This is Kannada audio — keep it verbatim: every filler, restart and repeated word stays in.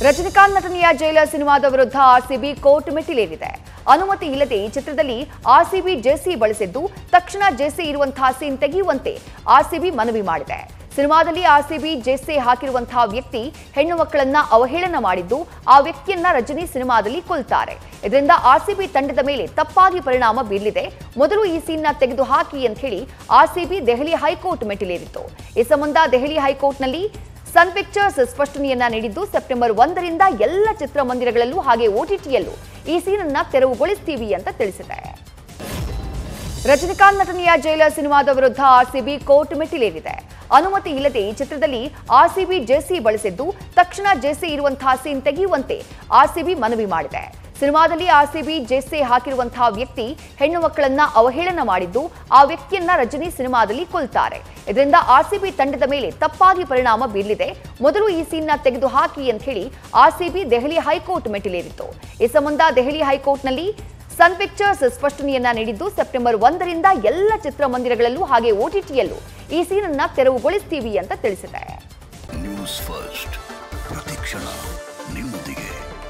ರಜನಿಕಾಂತ್ ನಟನೆಯ ಜೈಲರ್ ಸಿನಿಮಾದ ವಿರುದ್ಧ ಆರ್ಸಿಬಿ ಕೋರ್ಟ್ ಮೆಟ್ಟಿಲೇರಿದೆ. ಅನುಮತಿ ಇಲ್ಲದೆ ಈ ಚಿತ್ರದಲ್ಲಿ ಆರ್ಸಿಬಿ ಜೆರ್ಸಿ ಬಳಸಿದ್ದು ತಕ್ಷಣ ಜೆರ್ಸಿ ಇರುವಂತಹ ಸೀನ್ ತೆಗೆಯುವಂತೆ ಆರ್ಸಿಬಿ ಮನವಿ ಮಾಡಿದೆ. ಸಿನಿಮಾದಲ್ಲಿ ಆರ್ಸಿಬಿ ಜೆರ್ಸಿ ಹಾಕಿರುವಂತಹ ವ್ಯಕ್ತಿ ಹೆಣ್ಣು ಮಕ್ಕಳನ್ನ ಅವಹೇಳನ ಮಾಡಿದ್ದು ಆ ವ್ಯಕ್ತಿಯನ್ನ ರಜನಿ ಸಿನಿಮಾದಲ್ಲಿ ಕೊಲ್ತಾರೆ. ಇದರಿಂದ ಆರ್ಸಿಬಿ ತಂಡದ ಮೇಲೆ ತಪ್ಪಾಗಿ ಪರಿಣಾಮ ಬೀರಲಿದೆ. ಮೊದಲು ಈ ಸೀನ್ ನ ತೆಗೆದು ಹಾಕಿ ಅಂತ ಹೇಳಿ ಆರ್ಸಿಬಿ ದೆಹಲಿ ಹೈಕೋರ್ಟ್ ಮೆಟ್ಟಿಲೇರಿತ್ತು. ಈ ಸಂಬಂಧ ದೆಹಲಿ ಹೈಕೋರ್ಟ್ನಲ್ಲಿ ಸನ್ ಪಿಕ್ಚರ್ಸ್ ಸ್ಪಷ್ಟನೆಯನ್ನ ನೀಡಿದ್ದು ಸೆಪ್ಟೆಂಬರ್ ಒಂದರಿಂದ ಎಲ್ಲ ಚಿತ್ರಮಂದಿರಗಳಲ್ಲೂ ಹಾಗೆ ಓಟಿಟಿಯಲ್ಲೂ ಈ ಸೀನ್ ಅನ್ನ ತೆರವುಗೊಳಿಸ್ತೀವಿ ಅಂತ ತಿಳಿಸಿದೆ. ರಜನಿಕಾಂತ್ ನಟನೆಯ ಜೈಲರ್ ಸಿನಿಮಾದ ವಿರುದ್ಧ ಆರ್ಸಿಬಿ ಕೋರ್ಟ್ ಮೆಟ್ಟಿಲೇರಿದೆ. ಅನುಮತಿ ಇಲ್ಲದೆ ಈ ಚಿತ್ರದಲ್ಲಿ ಆರ್ಸಿಬಿ ಜೆರ್ಸಿ ಬಳಸಿದ್ದು ತಕ್ಷಣ ಜೆರ್ಸಿ ಇರುವಂತಹ ಸೀನ್ ತೆಗೆಯುವಂತೆ ಆರ್ಸಿಬಿ ಮನವಿ ಮಾಡಿದೆ. ಸಿನಿಮಾದಲ್ಲಿ ಆರ್ಸಿಬಿ ಜೆರ್ಸಿ ಹಾಕಿರುವಂತಹ ವ್ಯಕ್ತಿ ಹೆಣ್ಣು ಮಕ್ಕಳನ್ನ ಅವಹೇಳನ ಮಾಡಿದ್ದು ಆ ವ್ಯಕ್ತಿಯನ್ನ ರಜನಿ ಸಿನಿಮಾದಲ್ಲಿ ಕೊಲ್ತಾರೆ. ಇದರಿಂದ ಆರ್ಸಿಬಿ ತಂಡದ ಮೇಲೆ ತಪ್ಪಾಗಿ ಪರಿಣಾಮ ಬೀರಲಿದೆ. ಮೊದಲು ಈ ಸೀನ್ ನ ತೆಗೆದು ಹಾಕಿ ಅಂತ ಹೇಳಿ ಆರ್ಸಿಬಿ ದೆಹಲಿ ಹೈಕೋರ್ಟ್ ಮೆಟ್ಟಿಲೇರಿತ್ತು. ಈ ಸಂಬಂಧ ದೆಹಲಿ ಹೈಕೋರ್ಟ್ನಲ್ಲಿ ಸನ್ ಪಿಕ್ಚರ್ಸ್ ಸ್ಪಷ್ಟನೆಯನ್ನ ನೀಡಿದ್ದು ಸೆಪ್ಟೆಂಬರ್ ಒಂದರಿಂದ ಎಲ್ಲ ಚಿತ್ರಮಂದಿರಗಳಲ್ಲೂ ಹಾಗೆ ಓಟಿಟಿಯಲ್ಲೂ ಈ ಸೀನ್ ಅನ್ನ ತೆರವುಗೊಳಿಸ್ತೀವಿ ಅಂತ ತಿಳಿಸಿದೆ. ನ್ಯೂಸ್ ಫಸ್ಟ್ ಪ್ರತಿಕ್ಷಣ ನಿಮ್ಮೊಂದಿಗೆ.